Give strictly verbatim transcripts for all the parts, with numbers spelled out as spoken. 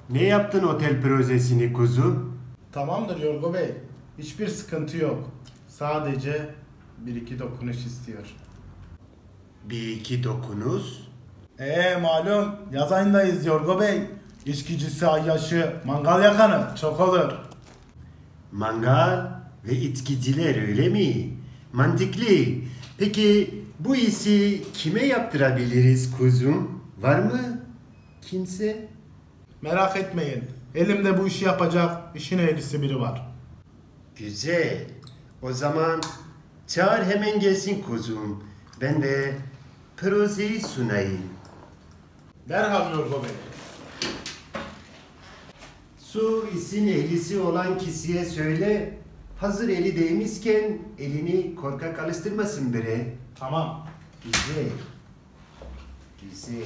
Ne yaptın otel projesini kuzu? Tamamdır Yorgo Bey. Hiçbir sıkıntı yok. Sadece bir iki dokunuş istiyor. Bir iki dokunuş. Eee malum yaz ayındayız Yorgo Bey. İçkicisi, ayyaşı, mangal yakanı çok olur. Mangal ve içkiciler öyle mi? Mantıklı. Peki bu işi kime yaptırabiliriz kuzum? Var mı kimse? Merak etmeyin. Elimde bu işi yapacak işin ehlisi biri var. Güzel. O zaman çağır hemen gelsin kuzum. Ben de projeyi sunayım. Derhal Yorgo Bey. Su işin ehlisi olan kişiye söyle, hazır eli değmişken elini korkak alıştırmasın bre. Tamam. Güzel. Güzel.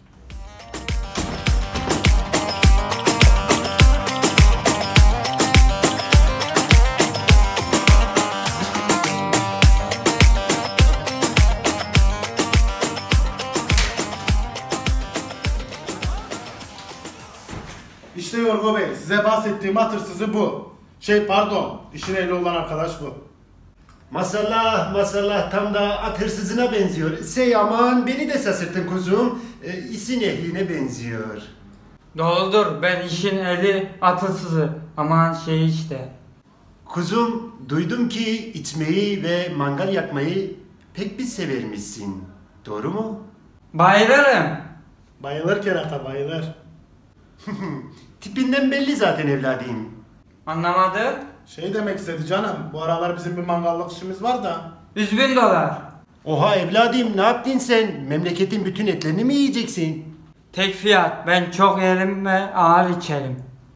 İşte Yorgo Bey, size bahsettiğim at hırsızı bu. Şey pardon, işin ehli olan arkadaş bu. Masallah masallah tam da at hırsızına benziyor. Şey aman beni de şaşırttın kuzum. E, işin ehline benziyor. Doğrudur, ben işin eli atasızı. Aman şey işte. Kuzum duydum ki içmeyi ve mangal yakmayı pek bir severmişsin. Doğru mu? Bayılırım. Bayılır kerata, bayılır. Tipinden belli zaten evladım. Anlamadım. Şey demek istedi canım, bu aralar bizim bir mangallık işimiz var da. Yüz bin dolar. Oha evladım ne yaptın sen? Memleketin bütün etlerini mi yiyeceksin? Tek fiyat, ben çok yerim ve ağır içerim.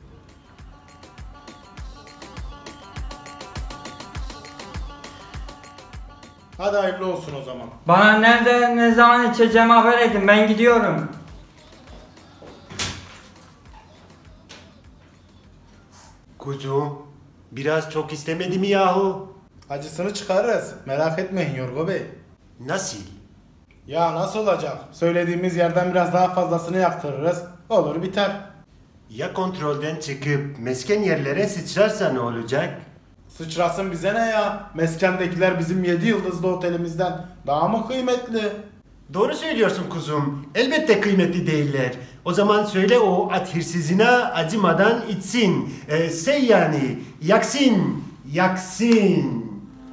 Hadi hayırlı olsun o zaman. Bana nerede ne zaman içeceğimi haber edin, ben gidiyorum. Kuzum biraz çok istemedi mi yahu? Acısını çıkarırız, merak etmeyin Yorgo Bey. Nasıl? Ya nasıl olacak? Söylediğimiz yerden biraz daha fazlasını yaktırırız. Olur biter. Ya kontrolden çıkıp mesken yerlere sıçrarsa ne olacak? Sıçrasın bize ne ya? Meskendekiler bizim yedi yıldızlı otelimizden daha mı kıymetli? Doğru söylüyorsun kuzum. Elbette kıymetli değiller. O zaman söyle o at hırsızına acımadan içsin. Ee, şey yani yaksın, yaksın.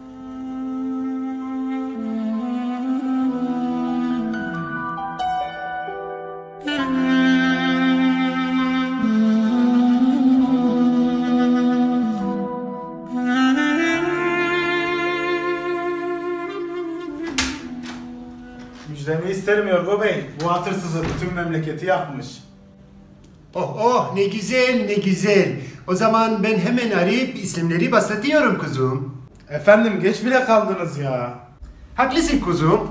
Müjdemi isterim Yorgo Bey. Bu at hırsızı bütün memleketi yakmış. Oh oh ne güzel ne güzel. O zaman ben hemen arayıp isimleri başlatıyorum kuzum. Efendim geç bile kaldınız ya. Haklısın kuzum.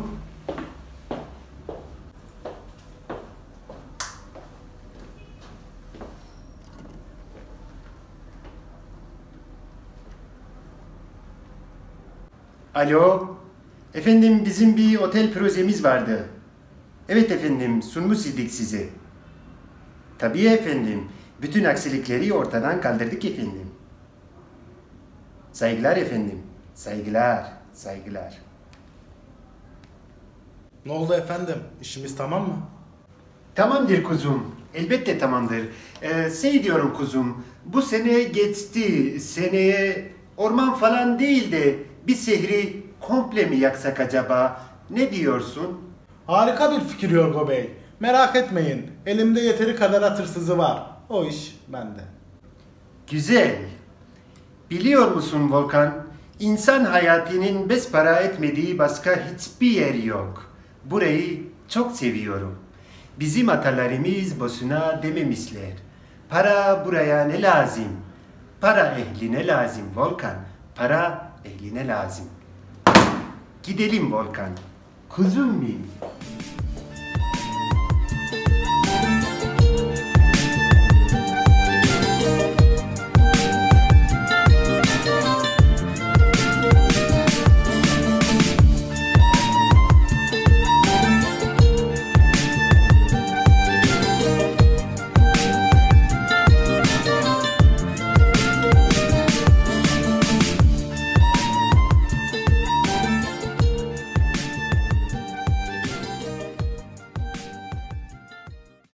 Alo. Efendim bizim bir otel projemiz vardı. Evet efendim sunmuş idik size. Tabii efendim. Bütün aksilikleri ortadan kaldırdık efendim. Saygılar efendim. Saygılar. Saygılar. Ne oldu efendim? İşimiz tamam mı? Tamamdır kuzum. Elbette tamamdır. Ee, şey diyorum kuzum. Bu sene geçti. Seneye orman falan değil de bir şehri komple mi yaksak acaba? Ne diyorsun? Harika bir fikir Yorgo Bey. Merak etmeyin. Elimde yeteri kadar at hırsızı var. O iş bende. Güzel. Biliyor musun Volkan? İnsan hayatının beş para etmediği başka hiçbir yer yok. Burayı çok seviyorum. Bizim atalarımız boşuna dememişler. Para buraya ne lazım? Para ehline lazım Volkan. Para ehline lazım. Gidelim Volkan. Kuzum benim.